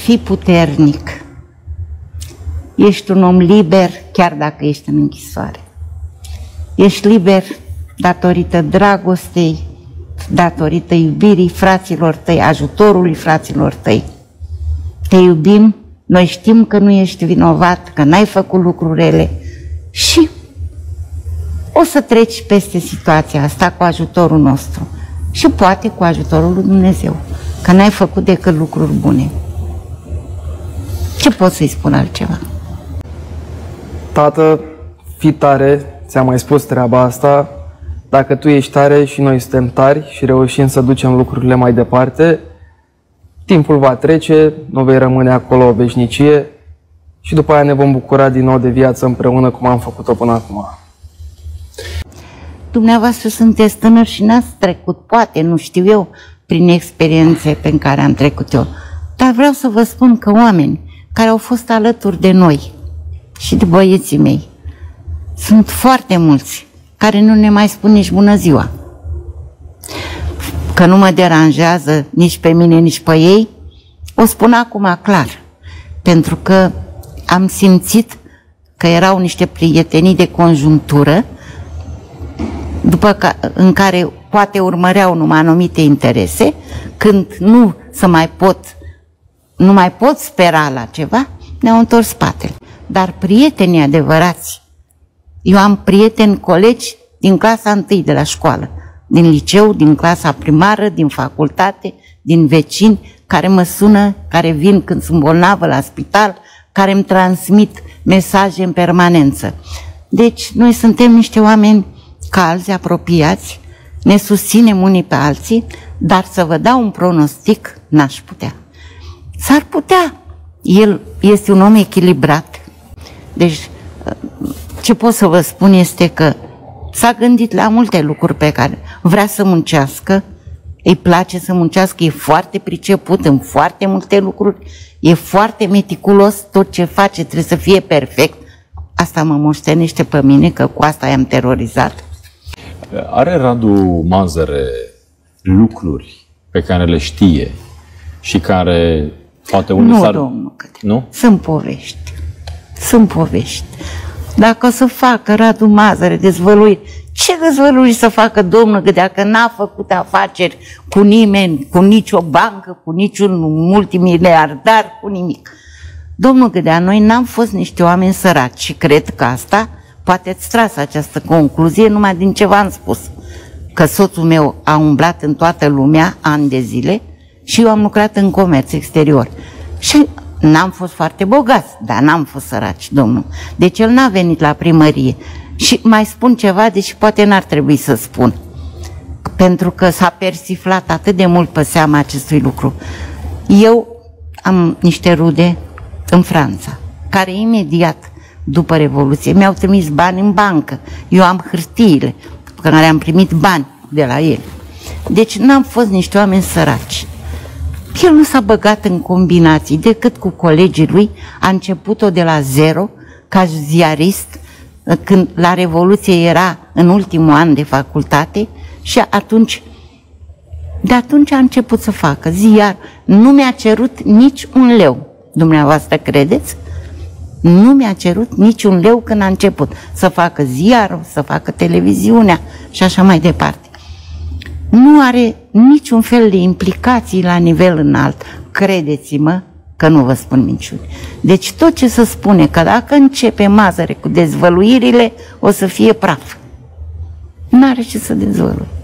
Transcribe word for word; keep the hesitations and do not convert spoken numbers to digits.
Fii puternic. Ești un om liber chiar dacă ești în închisoare. Ești liber datorită dragostei, datorită iubirii fraților tăi, ajutorului fraților tăi. Te iubim, noi știm că nu ești vinovat, că n-ai făcut lucruri rele și o să treci peste situația asta cu ajutorul nostru și poate cu ajutorul lui Dumnezeu, că n-ai făcut decât lucruri bune. Ce pot să-i spun altceva? Tată, fii tare, ți-am mai spus treaba asta. Dacă tu ești tare și noi suntem tari și reușim să ducem lucrurile mai departe, timpul va trece, nu vei rămâne acolo o veșnicie și după aia ne vom bucura din nou de viață împreună cum am făcut-o până acum. Dumneavoastră sunteți tânări și n-ați trecut, poate, nu știu eu, prin experiențe pe care am trecut eu. Dar vreau să vă spun că oameni care au fost alături de noi și de băieții mei, sunt foarte mulți care nu ne mai spun nici bună ziua. Că nu mă deranjează nici pe mine, nici pe ei, o spun acum clar, pentru că am simțit că erau niște prietenii de conjunctură, după ca, în care poate urmăreau numai anumite interese, când nu să mai pot, nu mai pot spera la ceva, ne-au întors spatele. Dar prietenii adevărați, eu am prieteni, colegi din clasa întâi de la școală, din liceu, din clasa primară, din facultate, din vecini, care mă sună, care vin când sunt bolnavă la spital, care îmi transmit mesaje în permanență. Deci, noi suntem niște oameni calzi, apropiați, ne susținem unii pe alții, dar să vă dau un pronostic, n-aș putea. S-ar putea. El este un om echilibrat. Deci, ce pot să vă spun este că s-a gândit la multe lucruri pe care vrea să muncească, îi place să muncească, e foarte priceput în foarte multe lucruri, e foarte meticulos, tot ce face trebuie să fie perfect. Asta mă moștenește pe mine, că cu asta i-am terorizat. Are Radu Mazăre lucruri pe care le știe și care poate unde s-ar... Nu, domnul Cătălin. Nu? Sunt povești. Sunt povești. Dacă o să facă Radu Mazăre dezvăluiri, ce dezvăluiri să facă domnul, că dacă n-a făcut afaceri cu nimeni, cu nicio bancă, cu niciun multimiliardar, cu nimic. Domnul Gâdea, noi n-am fost niște oameni săraci și cred că asta, poate ați tras această concluzie numai din ce v-am spus. Că soțul meu a umblat în toată lumea ani de zile și eu am lucrat în comerț exterior. Și n-am fost foarte bogați, dar n-am fost săraci, domnul. Deci el n-a venit la primărie. Și mai spun ceva, deși poate n-ar trebui să spun. Pentru că s-a persiflat atât de mult pe seama acestui lucru. Eu am niște rude în Franța, care imediat după Revoluție mi-au trimis bani în bancă. Eu am hârtiile pe care am primit bani de la el. Deci n-am fost niște oameni săraci. El nu s-a băgat în combinații decât cu colegii lui, a început-o de la zero, ca ziarist, când la Revoluție era în ultimul an de facultate și atunci, de atunci a început să facă ziar. Nu mi-a cerut nici un leu, dumneavoastră credeți? Nu mi-a cerut nici un leu când a început să facă ziarul, să facă televiziunea și așa mai departe. Nu are niciun fel de implicații la nivel înalt. Credeți-mă că nu vă spun minciuni. Deci tot ce se spune, că dacă începe Mazăre cu dezvăluirile, o să fie praf. N-are ce să dezvălui.